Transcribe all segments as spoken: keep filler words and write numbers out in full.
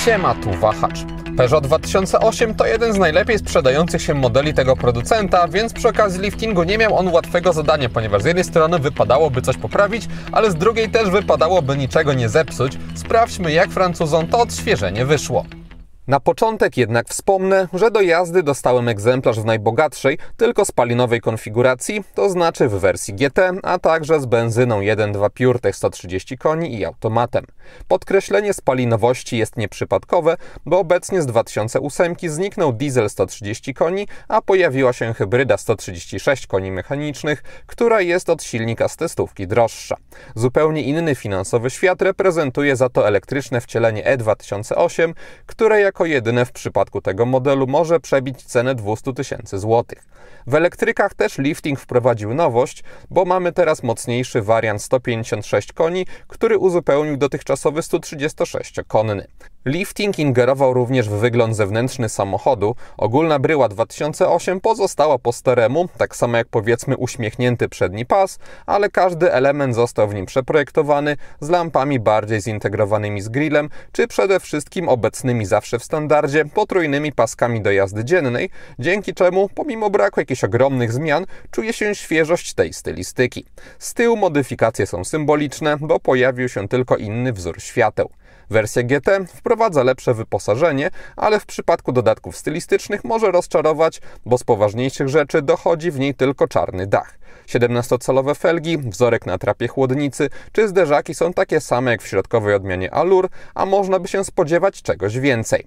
Siema, tu Wahacz. Peugeot dwa tysiące osiem to jeden z najlepiej sprzedających się modeli tego producenta, więc przy okazji liftingu nie miał on łatwego zadania, ponieważ z jednej strony wypadałoby coś poprawić, ale z drugiej też wypadałoby niczego nie zepsuć. Sprawdźmy, jak Francuzom to odświeżenie wyszło. Na początek jednak wspomnę, że do jazdy dostałem egzemplarz w najbogatszej, tylko spalinowej konfiguracji, to znaczy w wersji G T, a także z benzyną jeden przecinek dwa PureTech sto trzydzieści koni i automatem. Podkreślenie spalinowości jest nieprzypadkowe, bo obecnie z dwa tysiące osiem zniknął diesel sto trzydzieści koni, a pojawiła się hybryda sto trzydzieści sześć koni mechanicznych, która jest od silnika z testówki droższa. Zupełnie inny finansowy świat reprezentuje za to elektryczne wcielenie E dwa tysiące osiem, które jako jedyne w przypadku tego modelu może przebić cenę dwieście tysięcy złotych. W elektrykach też lifting wprowadził nowość, bo mamy teraz mocniejszy wariant sto pięćdziesiąt sześć koni, który uzupełnił dotychczasowy sto trzydziestosześciokonny. Lifting ingerował również w wygląd zewnętrzny samochodu. Ogólna bryła dwa tysiące osiem pozostała po staremu, tak samo jak powiedzmy uśmiechnięty przedni pas, ale każdy element został w nim przeprojektowany z lampami bardziej zintegrowanymi z grillem, czy przede wszystkim obecnymi zawsze w standardzie potrójnymi paskami do jazdy dziennej, dzięki czemu pomimo braku jakichś ogromnych zmian czuje się świeżość tej stylistyki. Z tyłu modyfikacje są symboliczne, bo pojawił się tylko inny wzór świateł. Wersja G T wprowadza lepsze wyposażenie, ale w przypadku dodatków stylistycznych może rozczarować, bo z poważniejszych rzeczy dochodzi w niej tylko czarny dach. siedemnastocalowe felgi, wzorek na trapie chłodnicy czy zderzaki są takie same jak w środkowej odmianie Allure, a można by się spodziewać czegoś więcej.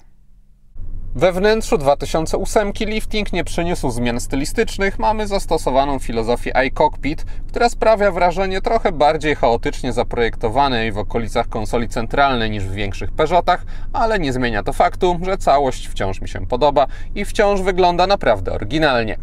We wnętrzu dwa tysiące osiem lifting nie przyniósł zmian stylistycznych, mamy zastosowaną filozofię iCockpit, która sprawia wrażenie trochę bardziej chaotycznie zaprojektowanej w okolicach konsoli centralnej niż w większych Peugeotach, ale nie zmienia to faktu, że całość wciąż mi się podoba i wciąż wygląda naprawdę oryginalnie.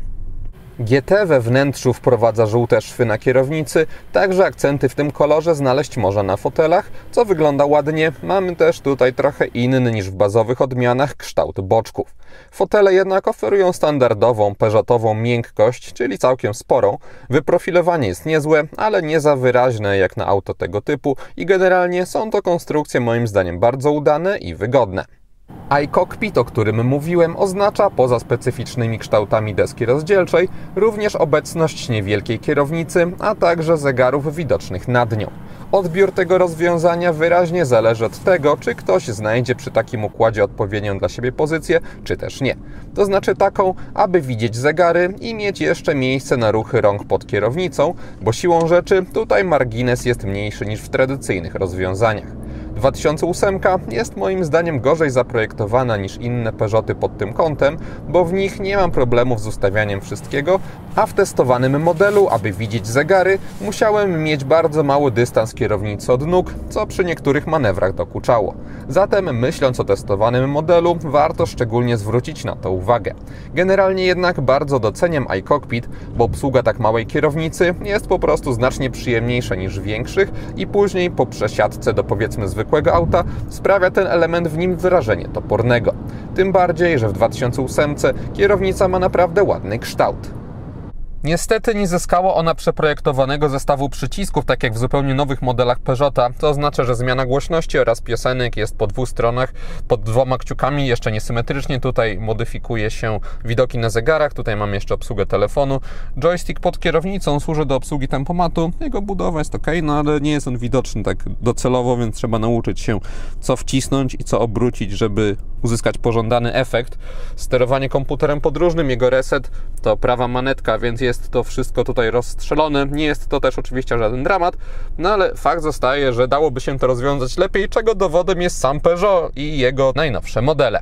G T we wnętrzu wprowadza żółte szwy na kierownicy, także akcenty w tym kolorze znaleźć można na fotelach, co wygląda ładnie. Mamy też tutaj trochę inny niż w bazowych odmianach kształt boczków. Fotele jednak oferują standardową peugeotową miękkość, czyli całkiem sporą. Wyprofilowanie jest niezłe, ale nie za wyraźne jak na auto tego typu i generalnie są to konstrukcje moim zdaniem bardzo udane i wygodne. iCockpit, o którym mówiłem, oznacza poza specyficznymi kształtami deski rozdzielczej również obecność niewielkiej kierownicy, a także zegarów widocznych nad nią. Odbiór tego rozwiązania wyraźnie zależy od tego, czy ktoś znajdzie przy takim układzie odpowiednią dla siebie pozycję, czy też nie. To znaczy taką, aby widzieć zegary i mieć jeszcze miejsce na ruchy rąk pod kierownicą, bo siłą rzeczy tutaj margines jest mniejszy niż w tradycyjnych rozwiązaniach. dwa tysiące osiem jest moim zdaniem gorzej zaprojektowana niż inne Peugeoty pod tym kątem, bo w nich nie mam problemów z ustawianiem wszystkiego, a w testowanym modelu, aby widzieć zegary, musiałem mieć bardzo mały dystans kierownicy od nóg, co przy niektórych manewrach dokuczało. Zatem myśląc o testowanym modelu, warto szczególnie zwrócić na to uwagę. Generalnie jednak bardzo doceniam iCockpit, bo obsługa tak małej kierownicy jest po prostu znacznie przyjemniejsza niż w większych i później po przesiadce do powiedzmy zwykłego auta sprawia ten element w nim wrażenie topornego. Tym bardziej, że w dwa tysiące osiem kierownica ma naprawdę ładny kształt. Niestety nie zyskała ona przeprojektowanego zestawu przycisków, tak jak w zupełnie nowych modelach Peugeota. To oznacza, że zmiana głośności oraz piosenek jest po dwóch stronach, pod dwoma kciukami, jeszcze niesymetrycznie. Tutaj modyfikuje się widoki na zegarach, tutaj mamy jeszcze obsługę telefonu. Joystick pod kierownicą służy do obsługi tempomatu. Jego budowa jest ok, no ale nie jest on widoczny tak docelowo, więc trzeba nauczyć się, co wcisnąć i co obrócić, żeby uzyskać pożądany efekt. Sterowanie komputerem podróżnym, jego reset to prawa manetka, więc jest to wszystko tutaj rozstrzelone. Nie jest to też oczywiście żaden dramat, no ale fakt zostaje, że dałoby się to rozwiązać lepiej, czego dowodem jest sam Peugeot i jego najnowsze modele.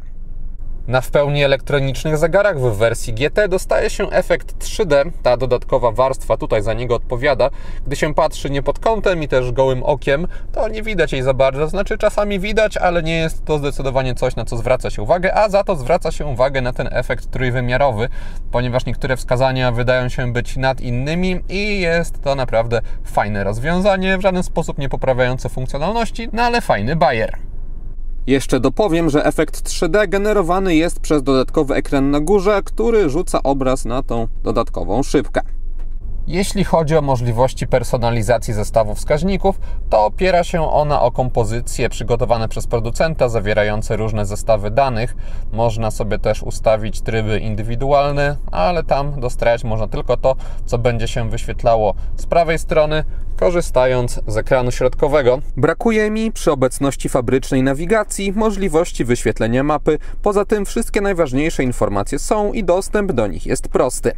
Na w pełni elektronicznych zegarach w wersji G T dostaje się efekt trzy D, ta dodatkowa warstwa tutaj za niego odpowiada. Gdy się patrzy nie pod kątem i też gołym okiem, to nie widać jej za bardzo, znaczy czasami widać, ale nie jest to zdecydowanie coś, na co zwraca się uwagę, a za to zwraca się uwagę na ten efekt trójwymiarowy, ponieważ niektóre wskazania wydają się być nad innymi i jest to naprawdę fajne rozwiązanie, w żaden sposób nie poprawiające funkcjonalności, no ale fajny bajer. Jeszcze dopowiem, że efekt trzy D generowany jest przez dodatkowy ekran na górze, który rzuca obraz na tą dodatkową szybkę. Jeśli chodzi o możliwości personalizacji zestawu wskaźników, to opiera się ona o kompozycje przygotowane przez producenta, zawierające różne zestawy danych. Można sobie też ustawić tryby indywidualne, ale tam dostrajać można tylko to, co będzie się wyświetlało z prawej strony, korzystając z ekranu środkowego. Brakuje mi przy obecności fabrycznej nawigacji możliwości wyświetlenia mapy. Poza tym wszystkie najważniejsze informacje są i dostęp do nich jest prosty.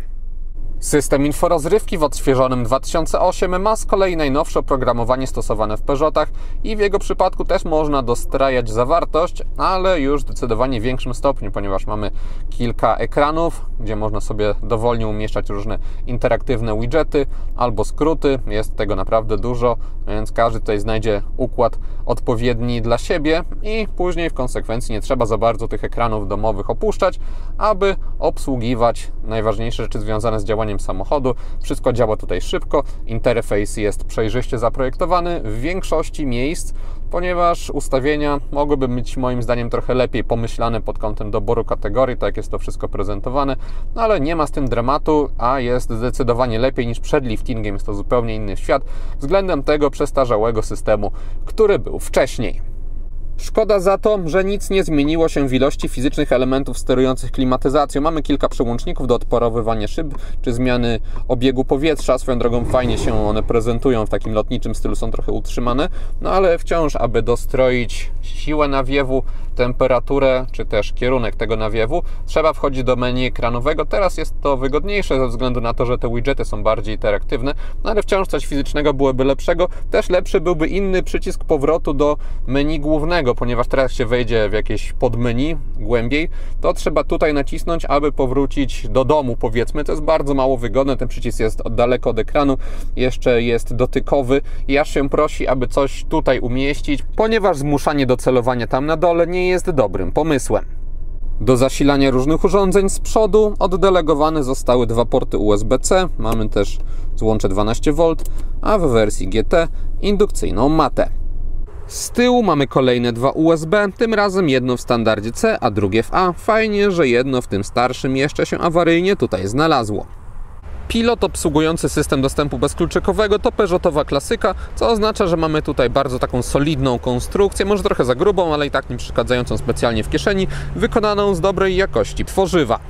System inforozrywki w odświeżonym dwa tysiące ósmym ma z kolei najnowsze oprogramowanie stosowane w Peugeotach i w jego przypadku też można dostrajać zawartość, ale już w zdecydowanie większym stopniu, ponieważ mamy kilka ekranów, gdzie można sobie dowolnie umieszczać różne interaktywne widgety albo skróty. Jest tego naprawdę dużo, więc każdy tutaj znajdzie układ odpowiedni dla siebie i później w konsekwencji nie trzeba za bardzo tych ekranów domowych opuszczać, aby obsługiwać najważniejsze rzeczy związane z działaniem samochodu. Wszystko działa tutaj szybko, interfejs jest przejrzyście zaprojektowany w większości miejsc, ponieważ ustawienia mogłyby być moim zdaniem trochę lepiej pomyślane pod kątem doboru kategorii, tak jak jest to wszystko prezentowane, no ale nie ma z tym dramatu, a jest zdecydowanie lepiej niż przed liftingiem. Jest to zupełnie inny świat względem tego przestarzałego systemu, który był wcześniej. Szkoda za to, że nic nie zmieniło się w ilości fizycznych elementów sterujących klimatyzacją. Mamy kilka przełączników do odparowywania szyb czy zmiany obiegu powietrza. Swoją drogą fajnie się one prezentują w takim lotniczym stylu, są trochę utrzymane, no ale wciąż, aby dostroić siłę nawiewu, temperaturę czy też kierunek tego nawiewu, trzeba wchodzić do menu ekranowego. Teraz jest to wygodniejsze ze względu na to, że te widgety są bardziej interaktywne, no ale wciąż coś fizycznego byłoby lepszego. Też lepszy byłby inny przycisk powrotu do menu głównego, ponieważ teraz się wejdzie w jakieś podmenu głębiej, to trzeba tutaj nacisnąć, aby powrócić do domu, powiedzmy. To jest bardzo mało wygodne, ten przycisk jest daleko od ekranu, jeszcze jest dotykowy i aż się prosi, aby coś tutaj umieścić, ponieważ zmuszanie do celowania tam na dole nie jest dobrym pomysłem. Do zasilania różnych urządzeń z przodu oddelegowane zostały dwa porty U S B C, mamy też złącze dwanaście wolt, a w wersji G T indukcyjną matę. Z tyłu mamy kolejne dwa U S B, tym razem jedno w standardzie C, a drugie w A. Fajnie, że jedno w tym starszym jeszcze się awaryjnie tutaj znalazło. Pilot obsługujący system dostępu bezkluczykowego to Peugeotowa klasyka, co oznacza, że mamy tutaj bardzo taką solidną konstrukcję, może trochę za grubą, ale i tak nie przeszkadzającą specjalnie w kieszeni, wykonaną z dobrej jakości tworzywa.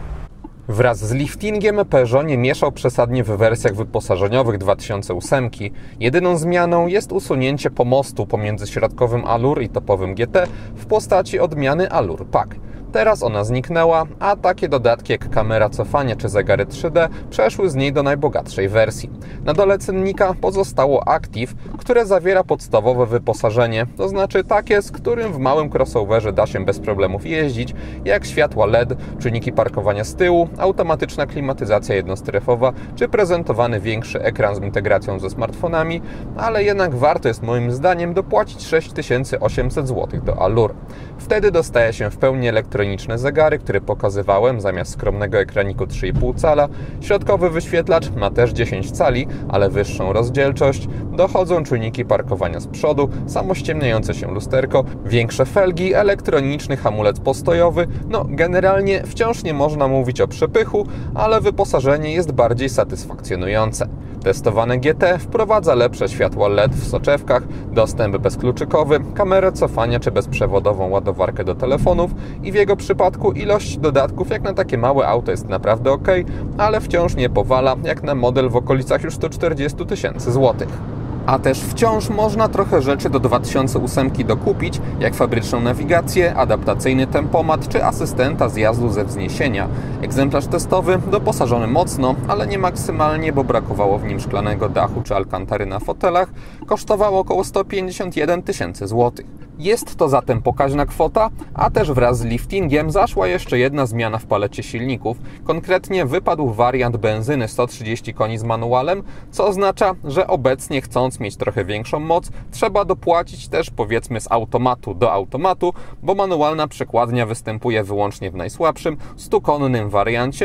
Wraz z liftingiem Peugeot nie mieszał przesadnie w wersjach wyposażeniowych dwa tysiące osiem. Jedyną zmianą jest usunięcie pomostu pomiędzy środkowym Allure i topowym G T w postaci odmiany Allure Pack. Teraz ona zniknęła, a takie dodatki jak kamera cofania czy zegary trzy D przeszły z niej do najbogatszej wersji. Na dole cennika pozostało Active, które zawiera podstawowe wyposażenie, to znaczy takie, z którym w małym crossoverze da się bez problemów jeździć, jak światła L E D, czujniki parkowania z tyłu, automatyczna klimatyzacja jednostrefowa czy prezentowany większy ekran z integracją ze smartfonami, ale jednak warto jest moim zdaniem dopłacić sześć tysięcy osiemset złotych do Allure. Wtedy dostaje się w pełni elektroniczne zegary, które pokazywałem zamiast skromnego ekraniku trzy i pół cala. Środkowy wyświetlacz ma też dziesięć cali, ale wyższą rozdzielczość. Dochodzą czujniki parkowania z przodu, samościemniające się lusterko, większe felgi, elektroniczny hamulec postojowy. No, generalnie wciąż nie można mówić o przepychu, ale wyposażenie jest bardziej satysfakcjonujące. Testowane G T wprowadza lepsze światła L E D w soczewkach, dostęp bezkluczykowy, kamerę cofania czy bezprzewodową ładowarkę do telefonów i w jego przypadku ilość dodatków jak na takie małe auto jest naprawdę ok, ale wciąż nie powala jak na model w okolicach już sto czterdzieści tysięcy złotych. A też wciąż można trochę rzeczy do dwa tysiące osiem dokupić, jak fabryczną nawigację, adaptacyjny tempomat czy asystenta zjazdu ze wzniesienia. Egzemplarz testowy doposażony mocno, ale nie maksymalnie, bo brakowało w nim szklanego dachu czy alkantary na fotelach, kosztował około sto pięćdziesiąt jeden tysięcy złotych. Jest to zatem pokaźna kwota, a też wraz z liftingiem zaszła jeszcze jedna zmiana w palecie silników. Konkretnie wypadł wariant benzyny sto trzydzieści koni z manualem, co oznacza, że obecnie chcąc mieć trochę większą moc, trzeba dopłacić też powiedzmy z automatu do automatu, bo manualna przekładnia występuje wyłącznie w najsłabszym, stukonnym wariancie,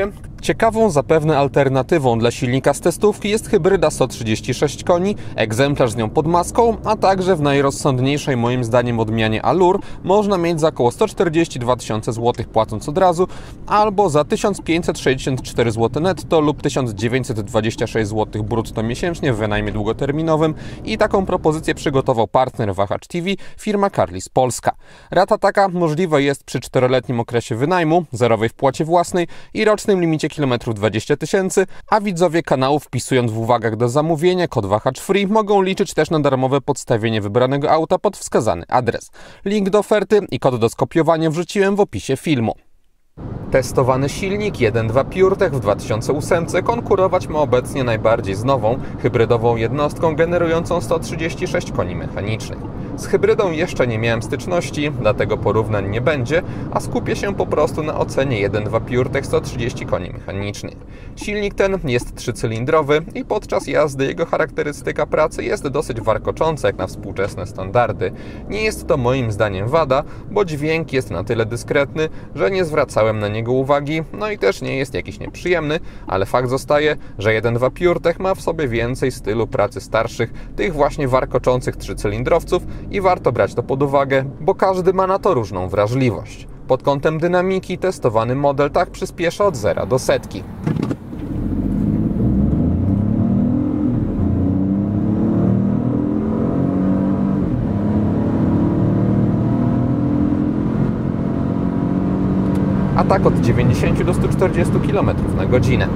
Ciekawą zapewne alternatywą dla silnika z testówki jest hybryda sto trzydzieści sześć koni, egzemplarz z nią pod maską, a także w najrozsądniejszej moim zdaniem odmianie Allure można mieć za około sto czterdzieści dwa tysiące złotych płacąc od razu, albo za tysiąc pięćset sześćdziesiąt cztery złote netto lub tysiąc dziewięćset dwadzieścia sześć złotych brutto miesięcznie w wynajmie długoterminowym i taką propozycję przygotował partner Wahacz T V, firma Carlist Polska. Rata taka możliwa jest przy czteroletnim okresie wynajmu, zerowej wpłacie własnej i rocznym limicie kilometrów dwadzieścia tysięcy, a widzowie kanału wpisując w uwagach do zamówienia kod Wahacz Free mogą liczyć też na darmowe podstawienie wybranego auta pod wskazany adres. Link do oferty i kod do skopiowania wrzuciłem w opisie filmu. Testowany silnik jeden przecinek dwa PureTech w dwa tysiące osiem konkurować ma obecnie najbardziej z nową, hybrydową jednostką generującą sto trzydzieści sześć koni mechanicznych. Z hybrydą jeszcze nie miałem styczności, dlatego porównań nie będzie, a skupię się po prostu na ocenie jeden przecinek dwa PureTech sto trzydzieści koni mechanicznych. Silnik ten jest trzycylindrowy i podczas jazdy jego charakterystyka pracy jest dosyć warkocząca jak na współczesne standardy. Nie jest to moim zdaniem wada, bo dźwięk jest na tyle dyskretny, że nie zwracałem na niego uwagi, no i też nie jest jakiś nieprzyjemny, ale fakt zostaje, że jeden przecinek dwa PureTech ma w sobie więcej stylu pracy starszych, tych właśnie warkoczących trzycylindrowców i warto brać to pod uwagę, bo każdy ma na to różną wrażliwość. Pod kątem dynamiki testowany model tak przyspiesza od zera do setki. A tak od dziewięćdziesięciu do stu czterdziestu kilometrów na godzinę.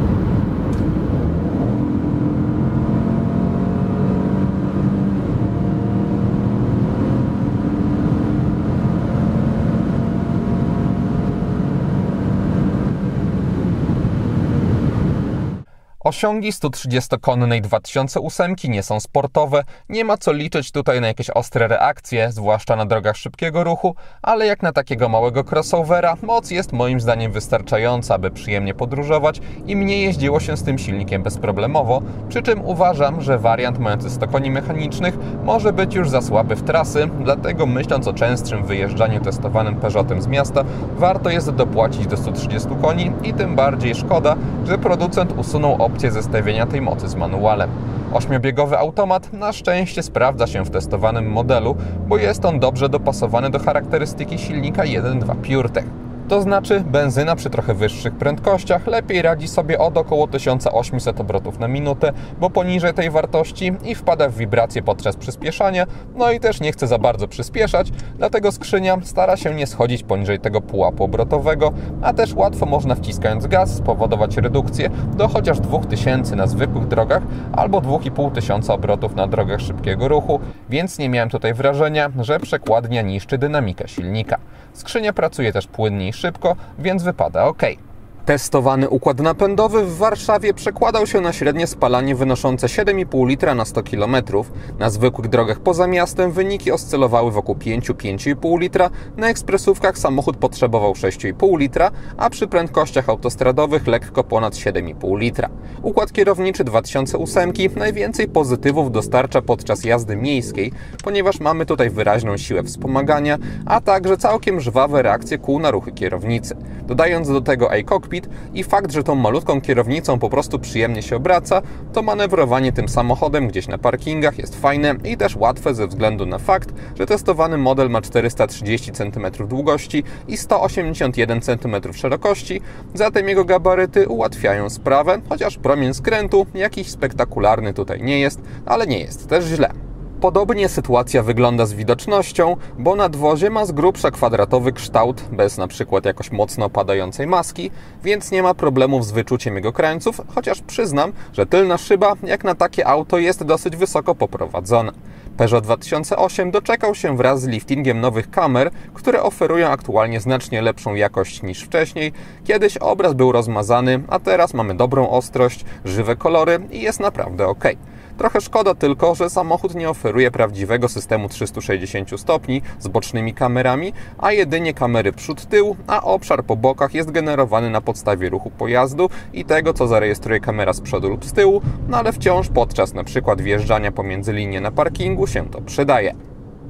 Osiągi sto trzydziestokonnej dwa tysiące osiem nie są sportowe, nie ma co liczyć tutaj na jakieś ostre reakcje, zwłaszcza na drogach szybkiego ruchu, ale jak na takiego małego crossovera moc jest moim zdaniem wystarczająca, aby przyjemnie podróżować i mnie jeździło się z tym silnikiem bezproblemowo, przy czym uważam, że wariant mający sto koni mechanicznych może być już za słaby w trasy, dlatego myśląc o częstszym wyjeżdżaniu testowanym Peugeotem z miasta, warto jest dopłacić do stu trzydziestu koni i tym bardziej szkoda, że producent usunął opcję zestawienia tej mocy z manualem. Ośmiobiegowy automat na szczęście sprawdza się w testowanym modelu, bo jest on dobrze dopasowany do charakterystyki silnika jeden przecinek dwa PureTech. To znaczy benzyna przy trochę wyższych prędkościach lepiej radzi sobie od około tysiąc osiemset obrotów na minutę, bo poniżej tej wartości i wpada w wibracje podczas przyspieszania, no i też nie chce za bardzo przyspieszać, dlatego skrzynia stara się nie schodzić poniżej tego pułapu obrotowego, a też łatwo można wciskając gaz spowodować redukcję do chociaż dwóch tysięcy na zwykłych drogach albo dwa i pół tysiąca obrotów na drogach szybkiego ruchu, więc nie miałem tutaj wrażenia, że przekładnia niszczy dynamikę silnika. Skrzynia pracuje też płynnie i szybko, więc wypada ok. Testowany układ napędowy w Warszawie przekładał się na średnie spalanie wynoszące siedem i pół litra na sto kilometrów. Na zwykłych drogach poza miastem wyniki oscylowały wokół pięć do pięciu i pół litra, na ekspresówkach samochód potrzebował sześć i pół litra, a przy prędkościach autostradowych lekko ponad siedem i pół litra. Układ kierowniczy dwa tysiące osiem najwięcej pozytywów dostarcza podczas jazdy miejskiej, ponieważ mamy tutaj wyraźną siłę wspomagania, a także całkiem żwawe reakcje kół na ruchy kierownicy. Dodając do tego iCockpit i fakt, że tą malutką kierownicą po prostu przyjemnie się obraca, to manewrowanie tym samochodem gdzieś na parkingach jest fajne i też łatwe ze względu na fakt, że testowany model ma czterysta trzydzieści centymetrów długości i sto osiemdziesiąt jeden centymetrów szerokości, zatem jego gabaryty ułatwiają sprawę, chociaż promień skrętu jakiś spektakularny tutaj nie jest, ale nie jest też źle. Podobnie sytuacja wygląda z widocznością, bo nadwozie ma z grubsza kwadratowy kształt, bez na przykład jakoś mocno opadającej maski, więc nie ma problemów z wyczuciem jego krańców, chociaż przyznam, że tylna szyba jak na takie auto jest dosyć wysoko poprowadzona. Peugeot dwa tysiące osiem doczekał się wraz z liftingiem nowych kamer, które oferują aktualnie znacznie lepszą jakość niż wcześniej. Kiedyś obraz był rozmazany, a teraz mamy dobrą ostrość, żywe kolory i jest naprawdę ok. Trochę szkoda tylko, że samochód nie oferuje prawdziwego systemu trzystu sześćdziesięciu stopni z bocznymi kamerami, a jedynie kamery przód-tył, a obszar po bokach jest generowany na podstawie ruchu pojazdu i tego, co zarejestruje kamera z przodu lub z tyłu, no ale wciąż podczas na przykład wjeżdżania pomiędzy linie na parkingu się to przydaje.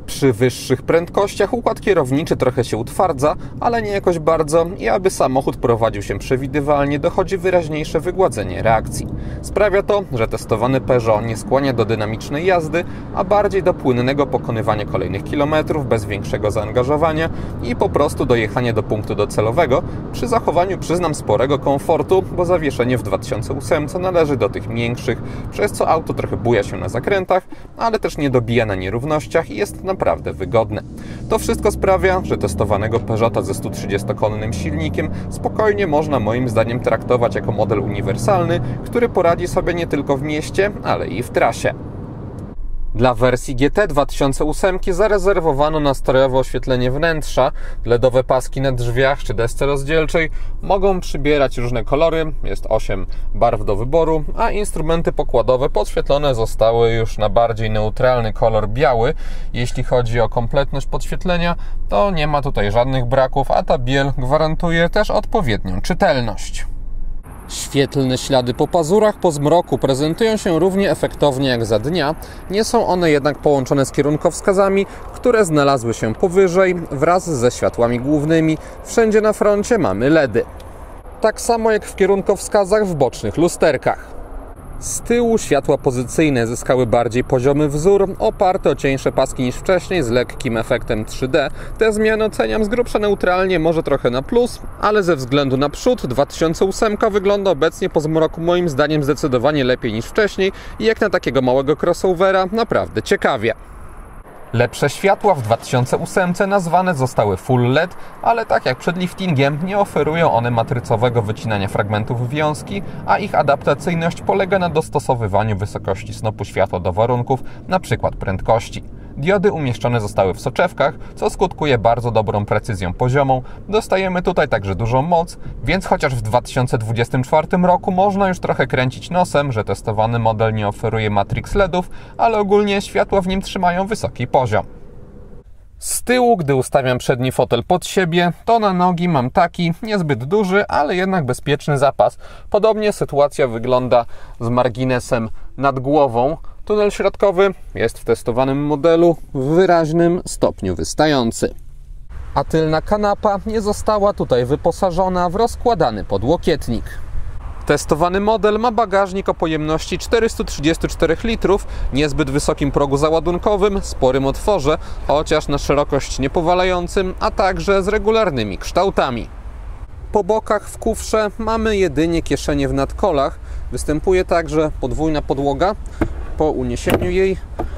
Przy wyższych prędkościach układ kierowniczy trochę się utwardza, ale nie jakoś bardzo i aby samochód prowadził się przewidywalnie, dochodzi wyraźniejsze wygładzenie reakcji. Sprawia to, że testowany Peugeot nie skłania do dynamicznej jazdy, a bardziej do płynnego pokonywania kolejnych kilometrów bez większego zaangażowania i po prostu dojechania do punktu docelowego, przy zachowaniu, przyznam, sporego komfortu, bo zawieszenie w dwa tysiące ósemce należy do tych miększych, przez co auto trochę buja się na zakrętach, ale też nie dobija na nierównościach i jest naprawdę wygodne. To wszystko sprawia, że testowanego Peugeota ze stu trzydziestokonnym silnikiem spokojnie można moim zdaniem traktować jako model uniwersalny, który poradzi sobie nie tylko w mieście, ale i w trasie. Dla wersji G T dwa tysiące osiem zarezerwowano nastrojowe oświetlenie wnętrza, ledowe paski na drzwiach czy desce rozdzielczej mogą przybierać różne kolory, jest osiem barw do wyboru, a instrumenty pokładowe podświetlone zostały już na bardziej neutralny kolor biały. Jeśli chodzi o kompletność podświetlenia, to nie ma tutaj żadnych braków, a ta biel gwarantuje też odpowiednią czytelność. Świetlne ślady po pazurach po zmroku prezentują się równie efektownie jak za dnia, nie są one jednak połączone z kierunkowskazami, które znalazły się powyżej wraz ze światłami głównymi. Wszędzie na froncie mamy L E D y. Tak samo jak w kierunkowskazach w bocznych lusterkach. Z tyłu światła pozycyjne zyskały bardziej poziomy wzór, oparte o cieńsze paski niż wcześniej, z lekkim efektem trzy D. Te zmiany oceniam z grubsza neutralnie, może trochę na plus, ale ze względu na przód dwa tysiące osiem wygląda obecnie po zmroku moim zdaniem zdecydowanie lepiej niż wcześniej i jak na takiego małego crossovera naprawdę ciekawie. Lepsze światła w dwa tysiące osiem nazwane zostały Full L E D, ale tak jak przed liftingiem nie oferują one matrycowego wycinania fragmentów wiązki, a ich adaptacyjność polega na dostosowywaniu wysokości snopu światła do warunków, np. prędkości. Diody umieszczone zostały w soczewkach, co skutkuje bardzo dobrą precyzją poziomą. Dostajemy tutaj także dużą moc, więc chociaż w dwa tysiące dwudziestym czwartym roku można już trochę kręcić nosem, że testowany model nie oferuje Matrix L E D ów, ale ogólnie światła w nim trzymają wysoki poziom. Z tyłu, gdy ustawiam przedni fotel pod siebie, to na nogi mam taki niezbyt duży, ale jednak bezpieczny zapas. Podobnie sytuacja wygląda z marginesem nad głową. Tunel środkowy jest w testowanym modelu w wyraźnym stopniu wystający. A tylna kanapa nie została tutaj wyposażona w rozkładany podłokietnik. Testowany model ma bagażnik o pojemności czterysta trzydzieści cztery litrów, niezbyt wysokim progu załadunkowym, sporym otworze, chociaż na szerokość niepowalającym, a także z regularnymi kształtami. Po bokach w kufrze mamy jedynie kieszenie w nadkolach. Występuje także podwójna podłoga. Po uniesieniu jej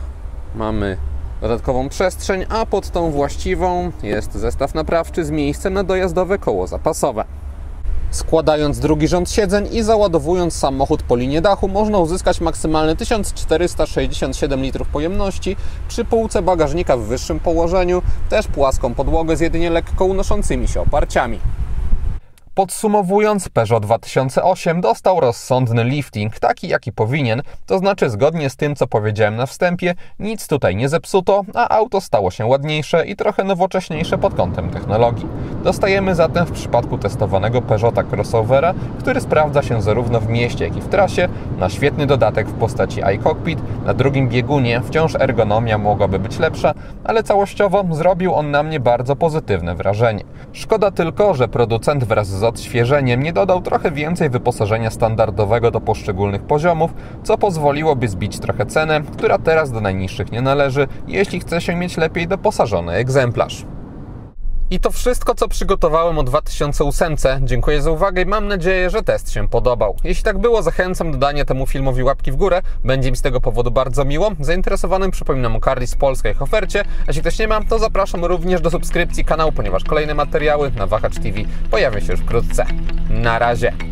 mamy dodatkową przestrzeń, a pod tą właściwą jest zestaw naprawczy z miejscem na dojazdowe koło zapasowe. Składając drugi rząd siedzeń i załadowując samochód po linię dachu, można uzyskać maksymalne tysiąc czterysta sześćdziesiąt siedem litrów pojemności. Przy półce bagażnika w wyższym położeniu też płaską podłogę z jedynie lekko unoszącymi się oparciami. Podsumowując, Peugeot dwa tysiące osiem dostał rozsądny lifting, taki jaki powinien, to znaczy zgodnie z tym, co powiedziałem na wstępie, nic tutaj nie zepsuto, a auto stało się ładniejsze i trochę nowocześniejsze pod kątem technologii. Dostajemy zatem w przypadku testowanego Peugeota crossovera, który sprawdza się zarówno w mieście, jak i w trasie, na świetny dodatek w postaci iCockpit. Na drugim biegunie wciąż ergonomia mogłaby być lepsza, ale całościowo zrobił on na mnie bardzo pozytywne wrażenie. Szkoda tylko, że producent wraz z odświeżeniem nie dodał trochę więcej wyposażenia standardowego do poszczególnych poziomów, co pozwoliłoby zbić trochę cenę, która teraz do najniższych nie należy, jeśli chce się mieć lepiej doposażony egzemplarz. I to wszystko, co przygotowałem o dwa tysiące osiem. Dziękuję za uwagę i mam nadzieję, że test się podobał. Jeśli tak było, zachęcam do dania temu filmowi łapki w górę. Będzie mi z tego powodu bardzo miło. Zainteresowanym przypominam o Car List Polska i ich ofercie. A jeśli ktoś nie ma, to zapraszam również do subskrypcji kanału, ponieważ kolejne materiały na Wahacz T V pojawią się już wkrótce. Na razie!